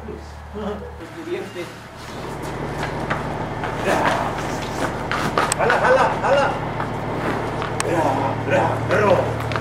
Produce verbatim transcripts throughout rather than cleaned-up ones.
Los dientes. ¡Jala, jala, jala! ¡Bra, bra,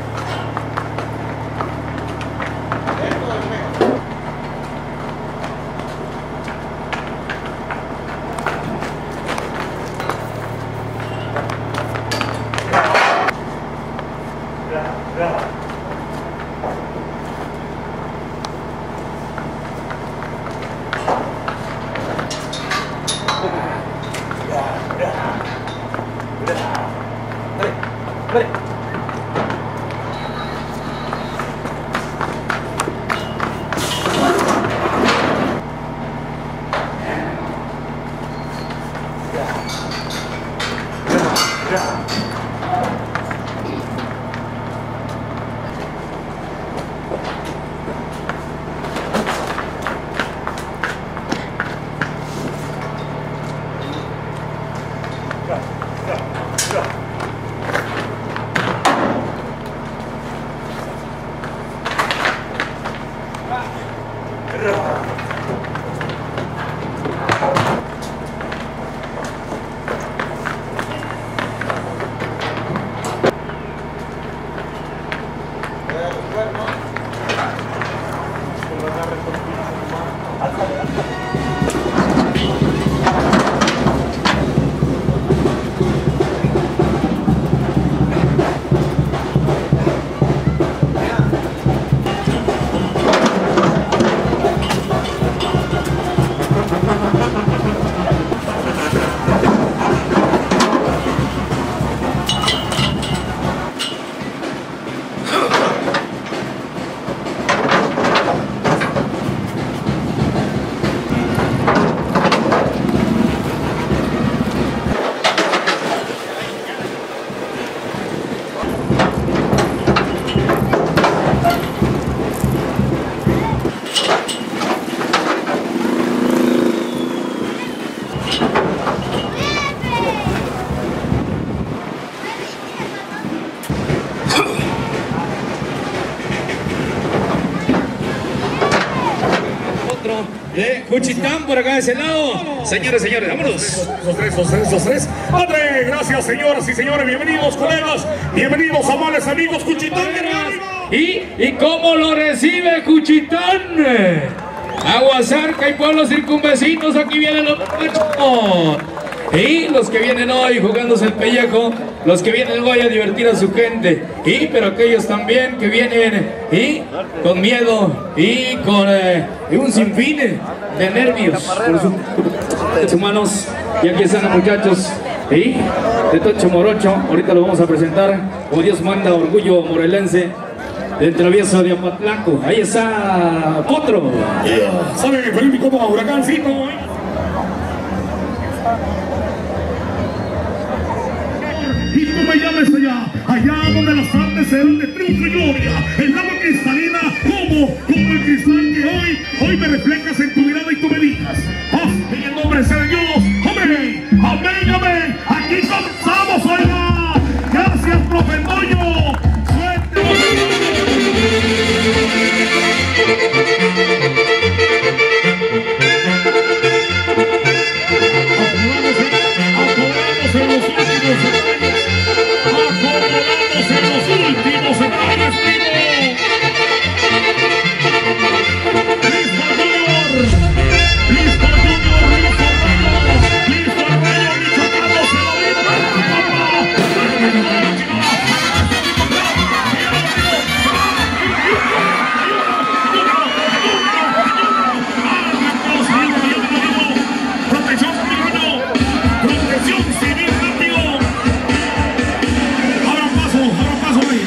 de Juchitán por acá de ese lado. Señores, señores, vámonos. Los tres, los tres, los tres. Padre, gracias, señoras y señores. Bienvenidos, colegas. Bienvenidos, amables amigos. Juchitán de arriba. ¿Y, ¿Y cómo lo recibe Juchitán? Aguasarca y pueblos circunvecinos, aquí vienen los muchachos. Y los que vienen hoy jugándose el pellejo, los que vienen hoy a divertir a su gente, y pero aquellos también que vienen y con miedo y con eh, un sinfín de nervios por sus humanos. Y aquí están los muchachos y de Tocho Morocho. Ahorita lo vamos a presentar como Dios manda, orgullo morelense del travieso de Apatlaco. Ahí está Potro. Yeah. ¿Sabe Felipe como huracancito? ¿Eh? Y tú me llames allá, allá donde las tardes serán de triunfo y gloria, el agua cristalina como, como el cristal que hoy, hoy me reflejas en tu mirada y tú me digas, haz en el nombre de Dios, amén, amén, amén, aquí comenzamos, oiga, gracias, profe Toño, suerte, acomodamos en los últimos detalles. Acomodamos en los últimos detalles, ¡listo, Junior! ¡Listo, Junior! ¡Listo, Rayo! ¡Listo, el Rayo! ¡Michoacano se lo viene! ¡Protección civil! ¡Protección civil rápido! ¡Abran paso! ¡Abran paso, güey!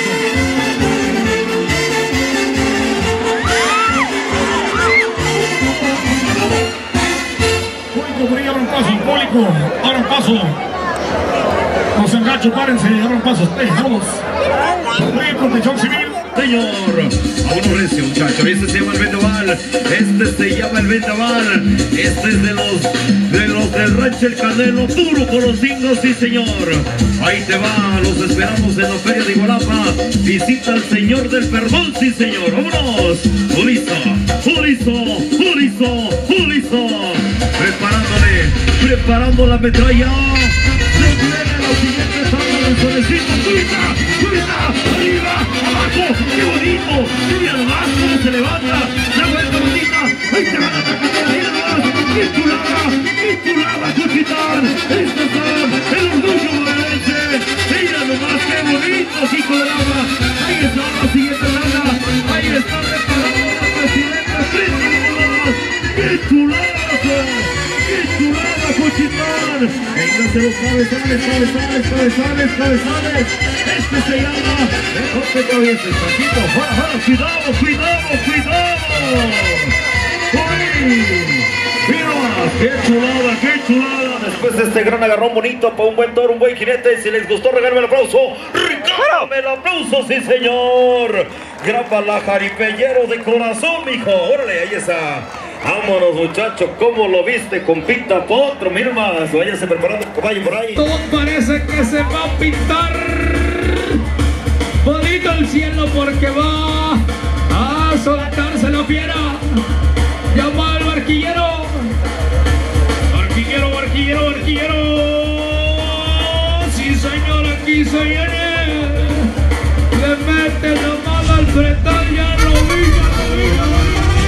¡Público, por ahí abran paso! ¡Público! ¡Abran paso! No se engancho, párense, abran paso. ¡Eh, vamos! ¡Eh, protección civil! Señor, a uno recio, muchacho, este se llama el vendaval, este se llama el vendaval, este es de los, de los del rancho El Canelo, duro con los signos, sí señor, ahí te va, los esperamos en la feria de Igualapa, visita al Señor del Perdón, sí señor, vámonos, listo. Urizo, Urizo, Urizo. Preparándole, preparando la metralla. Se viene la siguiente etapa del solecito. Suiza, Suiza, arriba, abajo. ¡Qué bonito! Mira nomás cómo se levanta. La vuelta bonita. Ahí te van a atacar. Mira nomás. ¡Qué chulada! ¡Qué chulada, Cuchitán! Estos son el orgullo morelense. Mira nomás qué bonito, hijo de lava. Ahí está la siguiente ronda. Ahí está preparando la presidenta. ¡Qué chulada! ¡Qué chulada, Cuchitán! Vénganse los cabezones, cabezones, cabezones, cabezones. Este se llama no te travieses, Paquito. ¡Fuera, fuera! ¡Cuidado, cuidado, cuidado! ¡Uy! ¡Mira! ¡Qué chulada, qué chulada! Después de este gran agarrón bonito para un buen toro, un buen jinete. Si les gustó, regálame el aplauso. ¡Regálame el aplauso, sí señor! Graba la jaripellero de corazón, mijo. ¡Órale, ahí está! Vámonos, muchachos, ¿cómo lo viste? Compita potro, mira más, váyase preparando el caballo por ahí. Todo parece que se va a pintar bonito el cielo porque va a soltarse la fiera. Llama al barquillero. Barquillero, barquillero, barquillero. Sí, señor, aquí se viene. Le mete la mano al fretal, ya lo vi, ya lo vi, ya lo vi.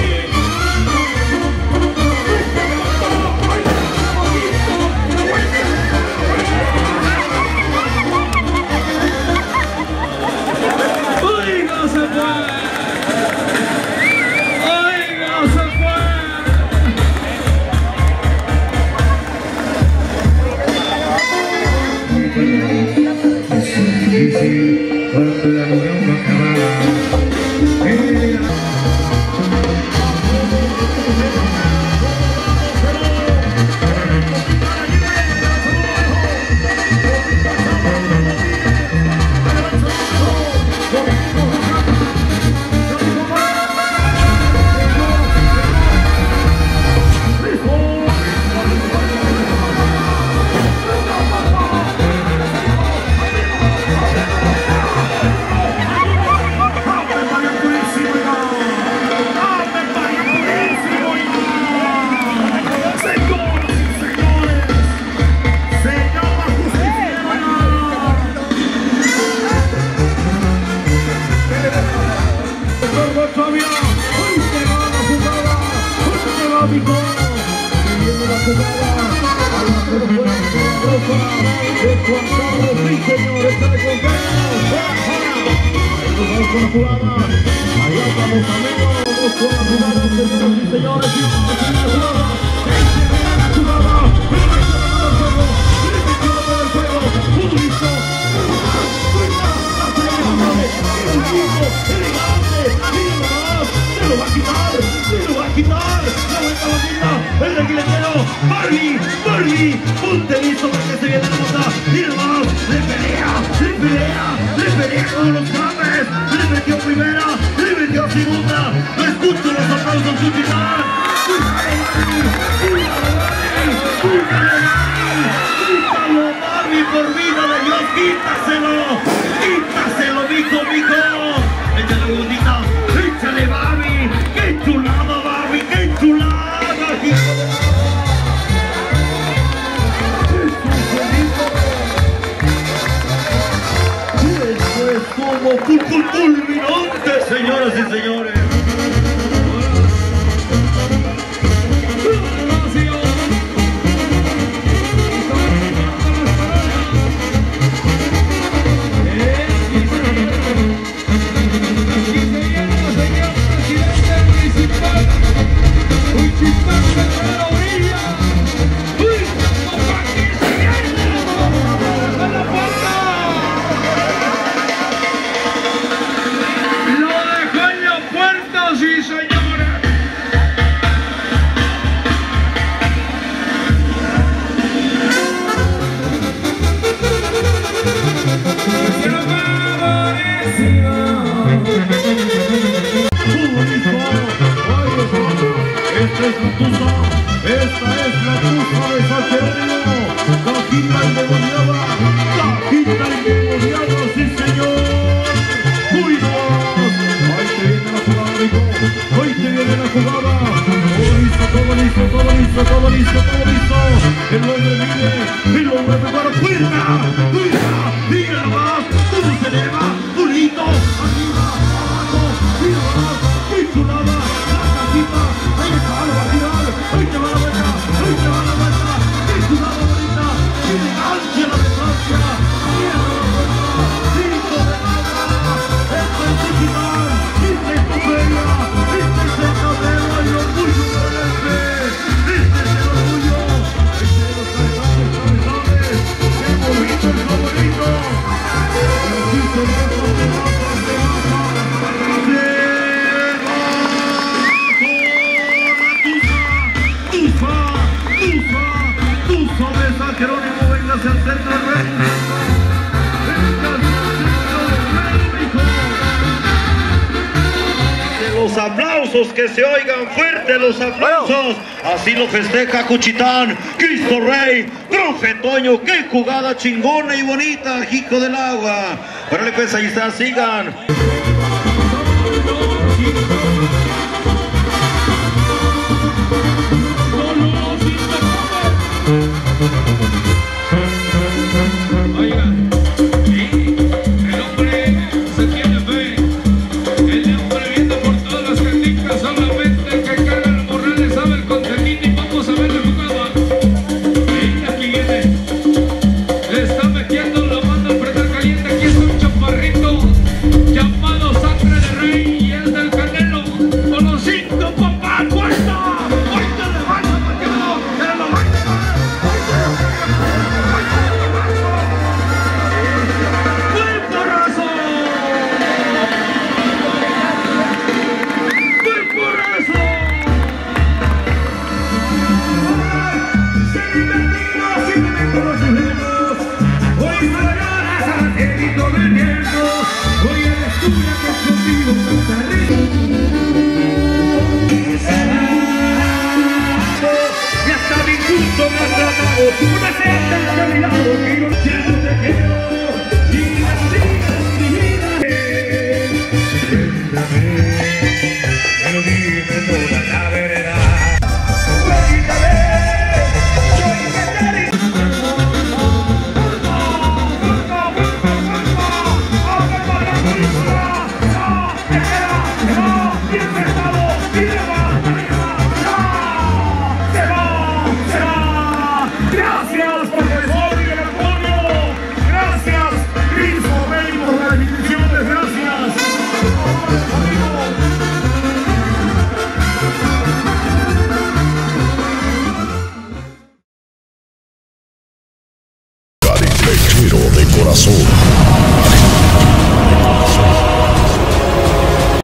Fulminante, señoras y señores. Esta es la tusa, esta es la tusa de San Jerónimo, cajita endemoniada, cajita endemoniada, sí señor. Cuidado, ahí te viene la jugada, amigo, ahí te viene la jugada. listo, todo listo, todo listo. El hombre vive, el hombre prepara fuerza, fuerza, sigue nomás, todo se eleva, bonito, arriba, abajo, mira más, muy chulada, la casita, ahí está la vaginal, ahí te va la vuelta, ahí te va la vuelta, muy chulada, bonita, elegante la distancia, mira la vuelta, cinco de nada, esto es digital, esta es tu feria, este es el tablero, el orgullo del este, este es el orgullo, este es los cabezones, cabezones, qué bonito el favorito, pero sí se va, se va, se va, se va, Tusa, Tusa, Tusa, besa, Jerónimo, véngase al centro del rey, véngase al centro del rey, hijo. Los aplausos, que se oigan fuertes los aplausos. Así lo festeja Cuchitán, Cristo Rey, Profe Toño. Qué jugada chingona y bonita, hijo del agua. Órale pues, ahí está, sigan. Oiga, sí, el hombre se tiene fe. El hombre viene por todas las canicas. Solamente el que carga los morrales sabe el contendiente. Y vamos a ver la jugada. Sí, aquí viene. Le está metiendo la mano al prender caliente. Aquí es un chaparrito llamado Sangre de Rey. Y es del Canelo. Con los cinco, papá, puesta. Puesta de mano, Mateo. Pero lo va a llevar. Una senda caminado que yo ya no te quiero y la sigas mi vida. Cuéntame, pero dime toda la verdad. Cuéntame, soy que te Gracias, profesor Miguel Antonio. Gracias, Cristo Rey, por las bendiciones. Gracias. Cariflechero de corazón.